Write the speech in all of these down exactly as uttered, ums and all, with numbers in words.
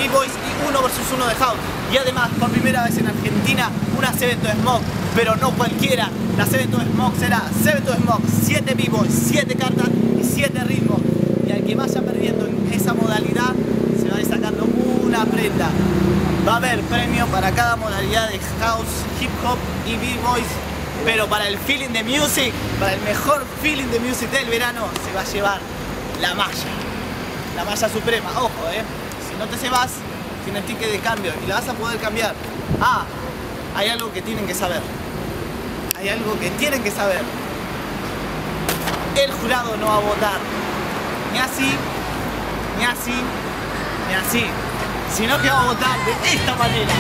B-Boys y uno versus uno de House. Y además, por primera vez en Argentina, un evento de Smoke, pero no cualquiera. La evento de Smoke será evento de Smoke, siete B-Boys, siete cartas y siete ritmos. Y al que vaya perdiendo en esa modalidad, se va a ir sacando una prenda. Va a haber premio para cada modalidad de House, Hip Hop y B-Boys. Pero para el feeling de music, para el mejor feeling de music del verano, se va a llevar la malla. La malla suprema, ojo, eh. Si no te se vas, tienes ticket de cambio y la vas a poder cambiar. Ah, hay algo que tienen que saber. Hay algo que tienen que saber. El jurado no va a votar ni así, ni así, ni así, sino que va a votar de esta manera.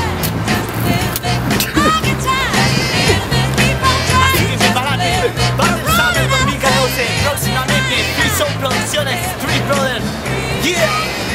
Battle Summer dos mil catorce, próximamente Free Soul Producciones, Street Brothers. Yeah.